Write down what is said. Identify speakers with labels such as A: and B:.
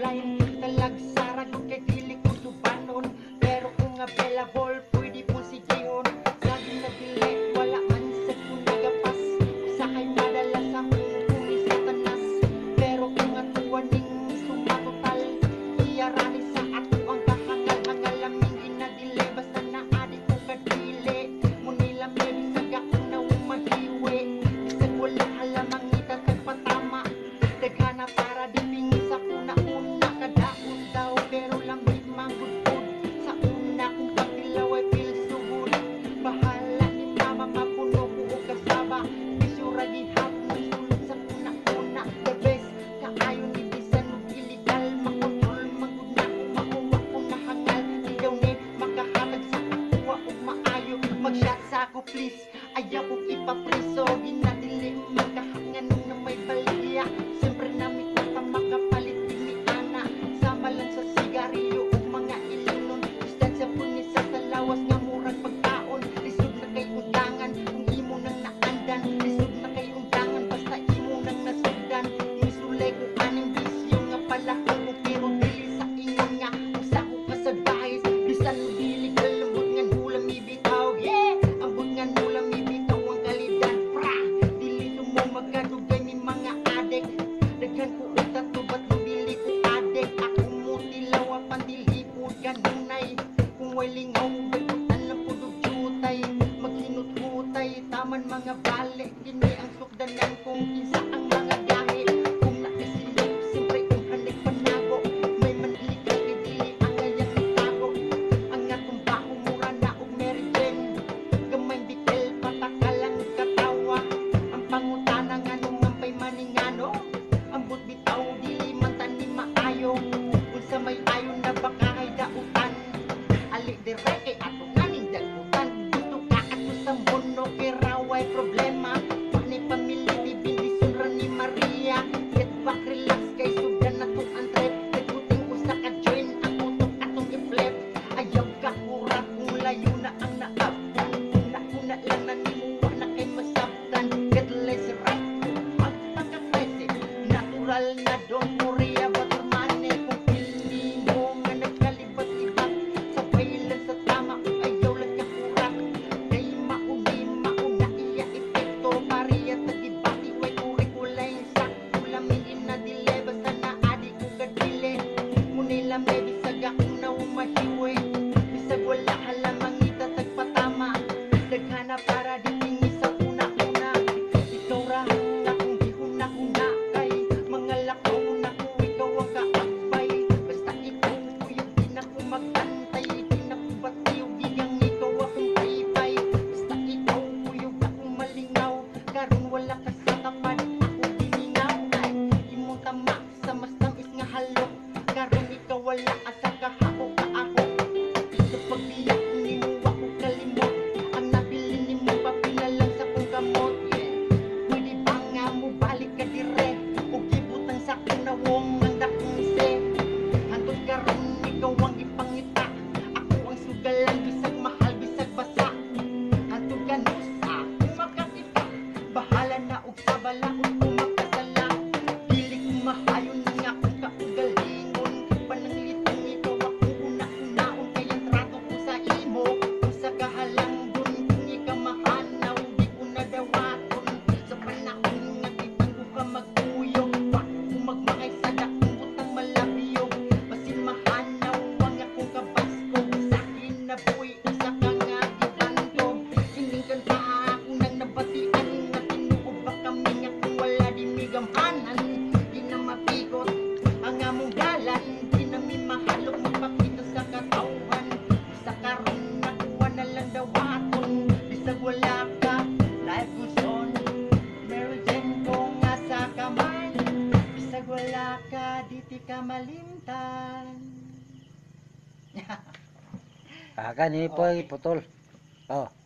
A: blind talagsarag kay dili ko subanon pero kung available pwede po sigihon lagi na delay wala man sa kung nagapas sakay madala sa huli sa tanas pero kung atuan ning sumatotal iyarani sa ato ang kahangal-hangal laming ginadile basta na adik ko kadili munila may bisag ako na umahiwi bisag wala halamang itatagpatama daghana para dipingi sa una-una kadaot daw pero lamig manggudgod sa una kung pagdilaw ay feel so good bahala ni mama mapuno ko o kasaba bisura gihapon ng sulod sa una-una the best kaayo ni bisan og illegal makontrol magud na kung makuha kung nahangal ikaw ni makahatag sa kuha ug maayo mag-shot sa ako please ayaw kong ipapriso ginadili magkahangan na may baligya siyempre namit na ka makapalit ni ana sama lang sa sigarilyo ug mga ilinon distansya punis sa lawas nga murag pagkaon lisod na kay undangan kung imo nang naandan lisod na kay undangan basta imo nang nasugdan misulay ko aning bisyo nga pala ko pero dili sa ingon nga usa ko kasagdahis bisan dili kalambot nga hulam ibitaw yeah ambot nga hulam ibitaw ang kalidad pra dili mo magkadugay ni mga adek daghan ko og tatubat mo dili ko adek ako mo tilaw apan dili po ganunay kung way lingaw bayutan lang po jutay maghinut-hutay taman mga bali kini ang sukdanan kung kinsa ang mga gahi kung nakasilip siyempre kung hanay panago may maniligal kay dili ang ngayang itago ang atong baho mura na og Mary Jane gamay bikel patakalang katawa ang pangutana nga nung ngampay maningano ambot bitaw dili man tani maayo unsa may ayon na baka hay dautan ali dire kay ato naning dagutan gusto ka ato sa mono kay raway problema pani pamilya di bindisyon ra ni Maria get back relax kay sugdan na tong ang trip daguting usa ka join ang utok atong i-flip ayaw ka kura kung layo na ang naap una lang na nimo na kay masabtan get less right magpakatese natural na don Korea batermane kung pili mo nga nagkalibat-libat sa pailan sa tama kung ayaw lang ka kurak kay mauna iya epekto pariya tagibati way kurikulay sakto lamingin na dile basta na adi ko gadile munila may bisag akong naumahiwi bisag wala halamang itatagpatama daghana para dipingi sa una-una ikaw ra na kung gihuna-huna kay mga lakaw na ko ikaw ang kaakbay basta ikaw kuyog di na ko magantay di na ko batiw gigang ikaw akong taybay basta ikaw kuyog akong malingaw karon wala ka sa tapad ako gimingaw ay imong tama sa mas tamis nga halok karon ikaw wala asa kahako ka ako sa pagbiyak nimo ako kalimot ang nabili nimo papinalang sa kong kamot yeah pwede ba nga mo balik ka dire ug gibutang sa kunawong ang dakong ise hantod karon ikaw ang ipangita ako ang sugalan bisag mahal bisag basa hantod kanus ako makakita bahala na og sa balaod ko makasala dili ko mahayon nga akong kaugalingon pananglitong ikaw ako una-unaon kay ang trato ko sa imo usa ka halangdon kung ikaw mahanaw di ko nadawaton sa panahon nga kitang ko ka magkuyog wa ko magmangay sa dakong butang malabiyog basin mahanaw ang akong kabasko sa akin na buhi usa ka nga gibandog kining kanta ako nang nabatian nga tinuod ba kami nga kung wala di migamhanan di na mapigot ang among galan di na mi mahalok magpakita sa katawhan sa karon nakuha na lang dawaton bisag wala ka life goes on Mary Jane ko nga sa kamay bisag wala ka di ka malimtan
B: Kaka ni po putol. Oh.